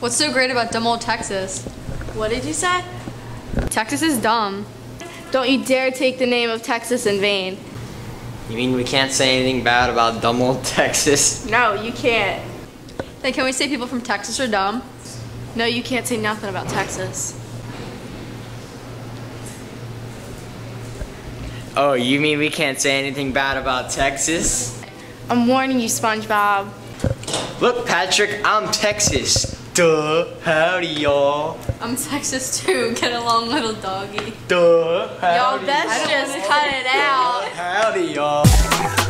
What's so great about dumb old Texas? What did you say? Texas is dumb. Don't you dare take the name of Texas in vain. You mean we can't say anything bad about dumb old Texas? No, you can't. Then can we say people from Texas are dumb? No, you can't say nothing about Texas. Oh, you mean we can't say anything bad about Texas? I'm warning you, SpongeBob. Look, Patrick, I'm Texas. Duh, howdy, y'all. I'm Texas too. Get along, little doggy. Duh, howdy. Y'all best just cut it out. Howdy, y'all.